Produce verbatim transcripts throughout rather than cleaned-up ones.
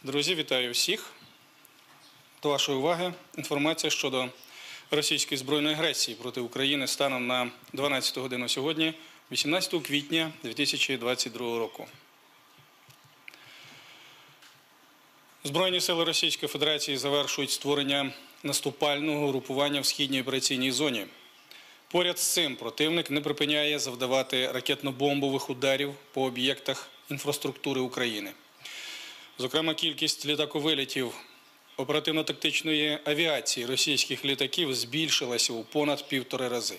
Друзі, вітаю всіх. До вашої уваги інформація щодо російської збройної агресії проти України станом на дванадцяту годину сьогодні, вісімнадцятого квітня дві тисячі двадцять другого року. Збройні сили Російської Федерації завершують створення наступального групування в східній операційній зоні. Поряд з цим противник не припиняє завдавати ракетно-бомбових ударів по об'єктах інфраструктури України. Зокрема, кількість літаковилітів оперативно-тактичної авіації російських літаків збільшилася у понад півтори рази.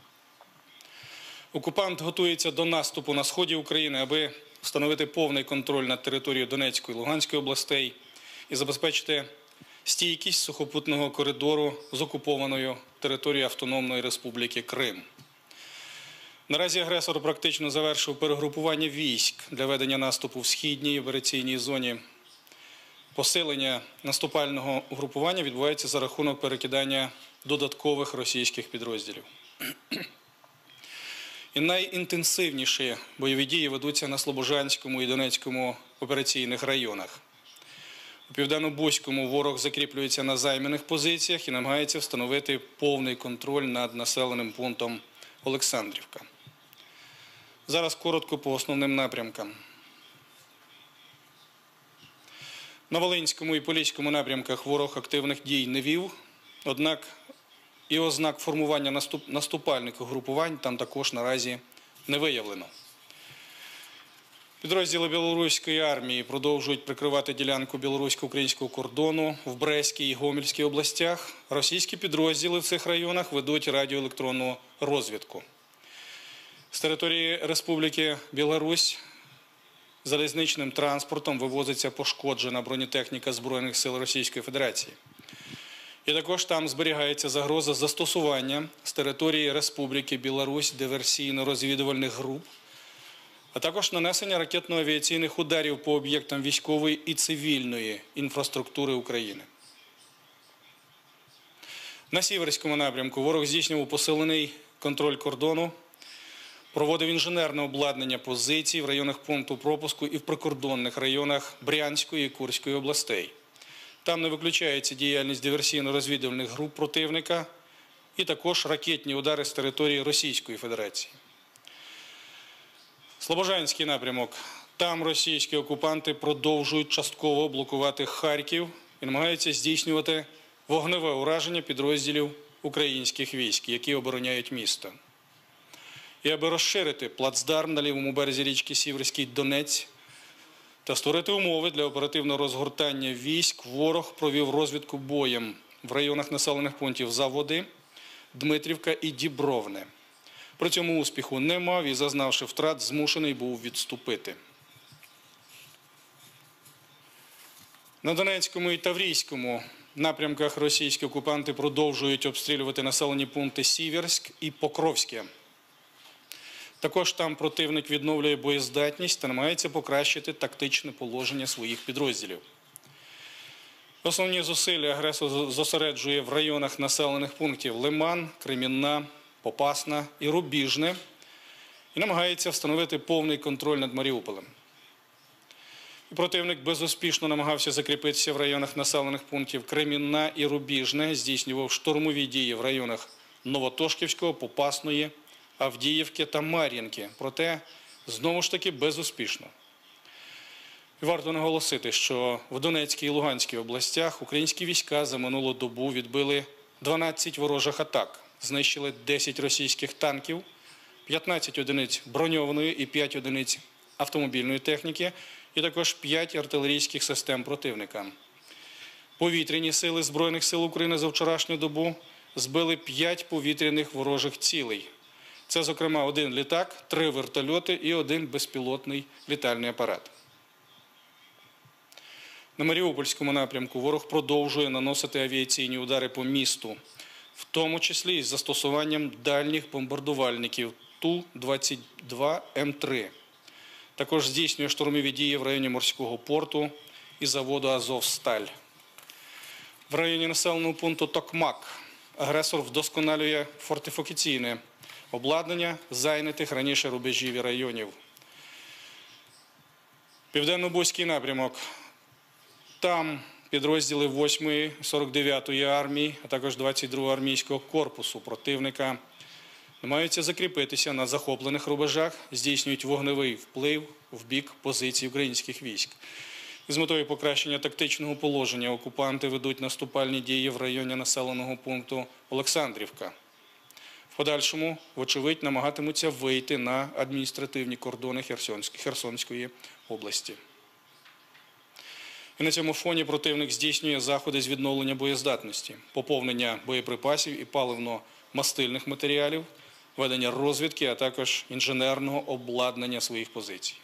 Окупант готується до наступу на сході України, аби встановити повний контроль над територією Донецької і Луганської областей і забезпечити стійкість сухопутного коридору з окупованою територією Автономної Республіки Крим. Наразі агресор практично завершив перегрупування військ для ведення наступу в східній операційній зоні. Посилення наступального угрупування відбувається за рахунок перекидання додаткових російських підрозділів. І найінтенсивніші бойові дії ведуться на Слобожанському і Донецькому операційних районах. У Південно-Бузькому ворог закріплюється на займаних позиціях і намагається встановити повний контроль над населеним пунктом Олександрівка. Зараз коротко по основним напрямкам. На Волинському і Поліському напрямках ворог активних дій не вів, однак і ознак формування наступ... наступальних угрупувань там також наразі не виявлено. Підрозділи білоруської армії продовжують прикривати ділянку білорусько-українського кордону в Брестській і Гомельській областях. Російські підрозділи в цих районах ведуть радіоелектронну розвідку. З території Республіки Білорусь залізничним транспортом вивозиться пошкоджена бронетехніка Збройних сил Російської Федерації. І також там зберігається загроза застосування з території Республіки Білорусь диверсійно-розвідувальних груп, а також нанесення ракетно-авіаційних ударів по об'єктам військової і цивільної інфраструктури України. На Сіверському напрямку ворог здійснював посилений контроль кордону, проводив інженерне обладнання позицій в районах пункту пропуску і в прикордонних районах Брянської і Курської областей. Там не виключається діяльність диверсійно-розвідувальних груп противника і також ракетні удари з території Російської Федерації. Слобожанський напрямок. Там російські окупанти продовжують частково блокувати Харків і намагаються здійснювати вогневе ураження підрозділів українських військ, які обороняють місто. І аби розширити плацдарм на лівому березі річки Сіверський Донець та створити умови для оперативного розгортання військ, ворог провів розвідку боєм в районах населених пунктів Заводи, Дмитрівка і Дібровне. При цьому успіху не мав і, зазнавши втрат, змушений був відступити. На Донецькому і Таврійському напрямках російські окупанти продовжують обстрілювати населені пункти Сіверськ і Покровське. Також там противник відновлює боєздатність та намагається покращити тактичне положення своїх підрозділів. Основні зусилля агресор зосереджує в районах населених пунктів Лиман, Кремінна, Попасна і Рубіжне і намагається встановити повний контроль над Маріуполем. І противник безуспішно намагався закріпитися в районах населених пунктів Кремінна і Рубіжне, здійснював штурмові дії в районах Новотошківського, Попасної, Авдіївки та Мар'їнки, проте знову ж таки безуспішно. І варто наголосити, що в Донецькій і Луганській областях українські війська за минулу добу відбили дванадцять ворожих атак, знищили десять російських танків, п'ятнадцять одиниць броньованої і п'ять одиниць автомобільної техніки, і також п'ять артилерійських систем противника. Повітряні сили Збройних сил України за вчорашню добу збили п'ять повітряних ворожих цілей. Це, зокрема, один літак, три вертольоти і один безпілотний літальний апарат. На Маріупольському напрямку ворог продовжує наносити авіаційні удари по місту, в тому числі із застосуванням дальніх бомбардувальників Ту двадцять два М три. Також здійснює штурмові дії в районі морського порту і заводу «Азовсталь». В районі населеного пункту Токмак агресор вдосконалює фортифікаційне обладнання зайнятих раніше рубежів і районів. Південно-Бузький напрямок. Там підрозділи восьмої, сорок дев'ятої армії, а також двадцять другого армійського корпусу противника намагаються закріпитися на захоплених рубежах, здійснюють вогневий вплив в бік позицій українських військ. З метою покращення тактичного положення окупанти ведуть наступальні дії в районі населеного пункту Олександрівка. В подальшому, вочевидь, намагатимуться вийти на адміністративні кордони Херсонської області. І на цьому фоні противник здійснює заходи з відновлення боєздатності, поповнення боєприпасів і паливно-мастильних матеріалів, ведення розвідки, а також інженерного обладнання своїх позицій.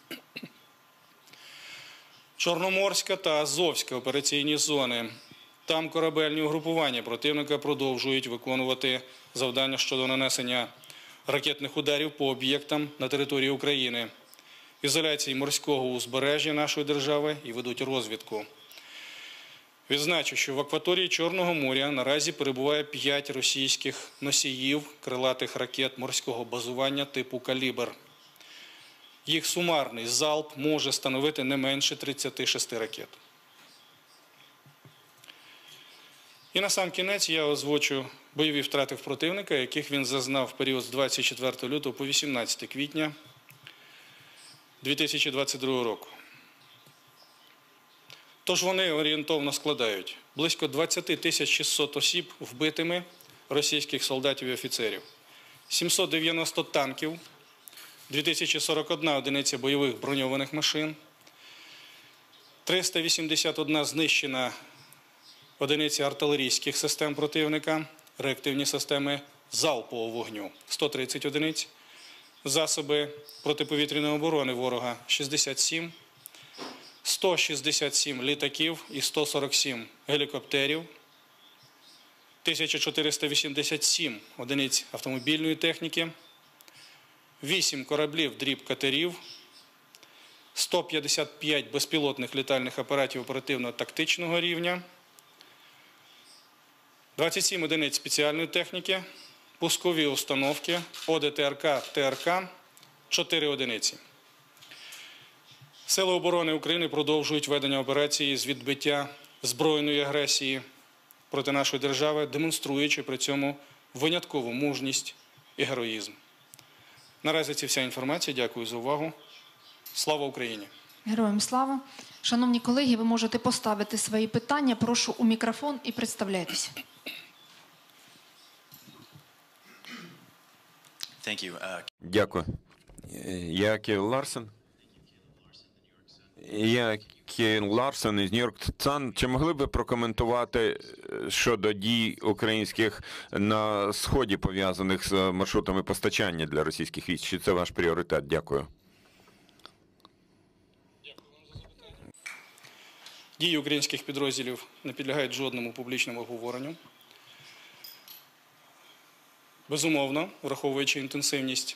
Чорноморська та Азовська операційні зони. Там корабельні угрупування противника продовжують виконувати завдання щодо нанесення ракетних ударів по об'єктам на території України, ізоляції морського узбережжя нашої держави і ведуть розвідку. Відзначу, що в акваторії Чорного моря наразі перебуває п'ять російських носіїв крилатих ракет морського базування типу «Калібр». Їх сумарний залп може становити не менше тридцяти шести ракет. І на сам кінець я озвучу бойові втрати в противника, яких він зазнав в період з двадцять четвертого лютого по вісімнадцяте квітня дві тисячі двадцять другого року. Тож вони орієнтовно складають близько двадцять тисяч шістсот осіб вбитими російських солдатів і офіцерів, сімсот дев'яносто танків, дві тисячі сорок одна одиниця бойових броньованих машин, триста вісімдесят одна знищена одиниця артилерійських систем противника, реактивні системи залпового вогню – сто тридцять одиниць, засоби протиповітряної оборони ворога – шістдесят сім, сто шістдесят сім літаків і сто сорок сім гелікоптерів, тисяча чотириста вісімдесят сім одиниць автомобільної техніки, вісім кораблів дріб-катерів, сто п'ятдесят п'ять безпілотних літальних апаратів оперативно-тактичного рівня, двадцять сім одиниць спеціальної техніки, пускові установки, ОДТРК, ТРК, чотири одиниці. Сили оборони України продовжують ведення операції з відбиття збройної агресії проти нашої держави, демонструючи при цьому виняткову мужність і героїзм. Наразі це вся інформація. Дякую за увагу. Слава Україні! Героям слава! Шановні колеги, ви можете поставити свої питання. Прошу у мікрофон і представляйтеся. Дякую. Я Кіл Ларсен. Я Кіл Ларсен із Нью-Йорк Сан. Чи могли б ви прокоментувати щодо дій українських на Сході, пов'язаних з маршрутами постачання для російських військ? Чи це ваш пріоритет? Дякую. Дії українських підрозділів не підлягають жодному публічному обговоренню. Безумовно, враховуючи інтенсивність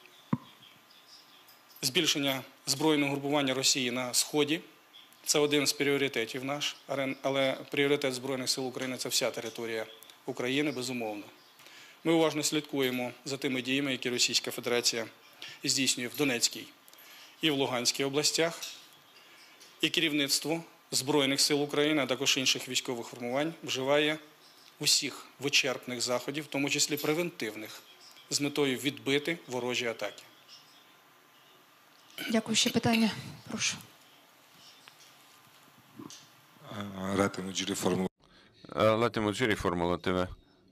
збільшення збройного групування Росії на Сході, це один з пріоритетів наш, але пріоритет Збройних сил України – це вся територія України, безумовно. Ми уважно слідкуємо за тими діями, які Російська Федерація здійснює в Донецькій і в Луганській областях, і керівництво Збройних сил України, а також інших військових формувань вживає усіх вичерпних заходів, в тому числі превентивних, з метою відбити ворожі атаки. Дякую. Ще питання. Прошу. Лати Муджирі, Формула ТВ.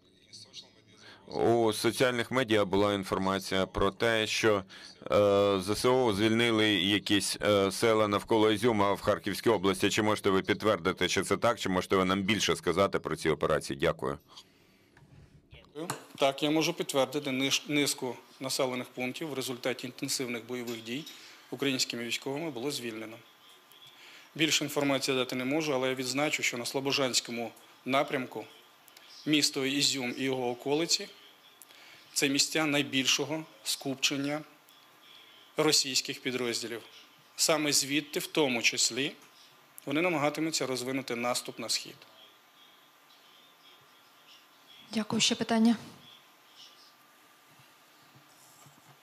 У соціальних медіа була інформація про те, що е, ЗСУ звільнили якісь е, села навколо Ізюма в Харківській області. Чи можете ви підтвердити, чи це так, чи можете ви нам більше сказати про ці операції? Дякую. Дякую. Так, я можу підтвердити низку населених пунктів в результаті інтенсивних бойових дій українськими військовими було звільнено. Більше інформації дати не можу, але я відзначу, що на Слобожанському напрямку місто Ізюм і його околиці – це місця найбільшого скупчення російських підрозділів. Саме звідти, в тому числі, вони намагатимуться розвинути наступ на схід. Дякую. Ще питання.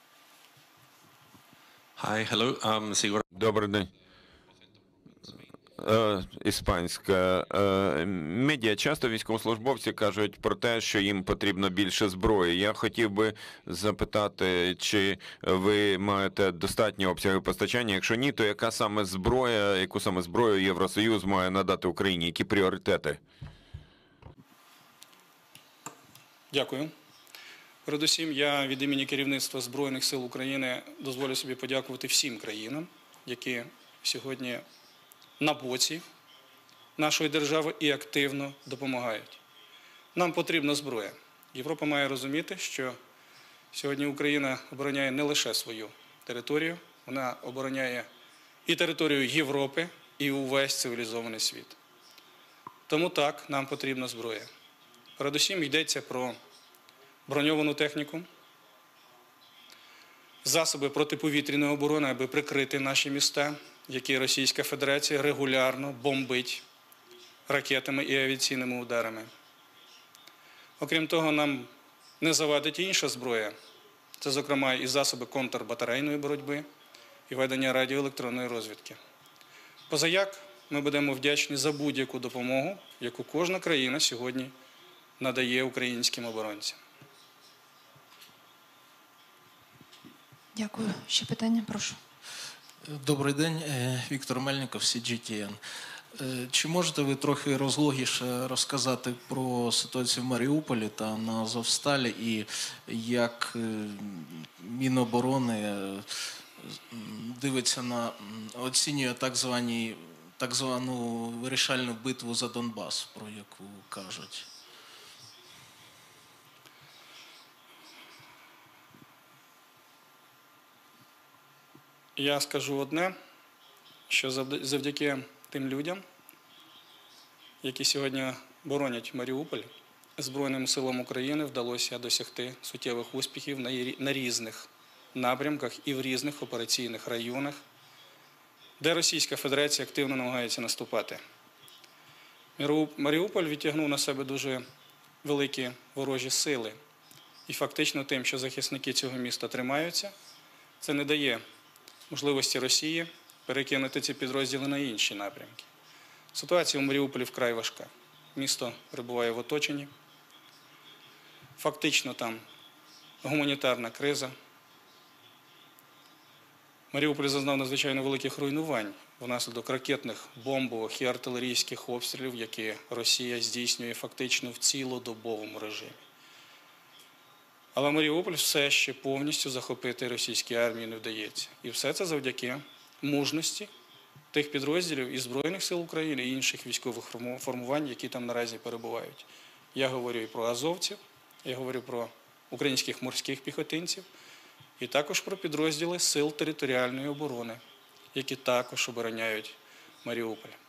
Hi, hello, I'm Sigurd. Добрий день. Е, іспанська е, медіа. Часто військовослужбовці кажуть про те, що їм потрібно більше зброї. Я хотів би запитати, чи ви маєте достатні обсяги постачання? Якщо ні, то яка саме зброя, яку саме зброю Євросоюз має надати Україні? Які пріоритети? Дякую. Передусім, я від імені керівництва Збройних сил України дозволю собі подякувати всім країнам, які сьогодні на боці нашої держави і активно допомагають. Нам потрібна зброя. Європа має розуміти, що сьогодні Україна обороняє не лише свою територію, вона обороняє і територію Європи, і увесь цивілізований світ. Тому так, нам потрібна зброя. Передусім йдеться про броньовану техніку, засоби протиповітряної оборони, аби прикрити наші міста, які Російська Федерація регулярно бомбить ракетами і авіаційними ударами. Окрім того, нам не завадить інша зброя. Це, зокрема, і засоби контрбатарейної боротьби, і ведення радіоелектронної розвідки. Позаяк ми будемо вдячні за будь-яку допомогу, яку кожна країна сьогодні надає українським оборонцям. Дякую. Ще питання, прошу. Добрий день, Віктор Мельников, Сі Джі Ті Ен. Чи можете ви трохи розлогіше розказати про ситуацію в Маріуполі та на Азовсталі і як Міноборони дивиться на, оцінює так звані, так звану вирішальну битву за Донбас, про яку кажуть? Я скажу одне, що завдяки тим людям, які сьогодні боронять Маріуполь, Збройним силам України вдалося досягти суттєвих успіхів на різних напрямках і в різних операційних районах, де Російська Федерація активно намагається наступати. Маріуполь відтягнув на себе дуже великі ворожі сили. І фактично тим, що захисники цього міста тримаються, це не дає можливості Росії перекинути ці підрозділи на інші напрямки. Ситуація у Маріуполі вкрай важка. Місто перебуває в оточенні. Фактично там гуманітарна криза. Маріуполь зазнав надзвичайно великих руйнувань внаслідок ракетних, бомбових і артилерійських обстрілів, які Росія здійснює фактично в цілодобовому режимі. Але Маріуполь все ще повністю захопити російській армії не вдається. І все це завдяки мужності тих підрозділів і Збройних сил України, і інших військових формувань, які там наразі перебувають. Я говорю і про азовців, я говорю про українських морських піхотинців, і також про підрозділи Сил територіальної оборони, які також обороняють Маріуполь.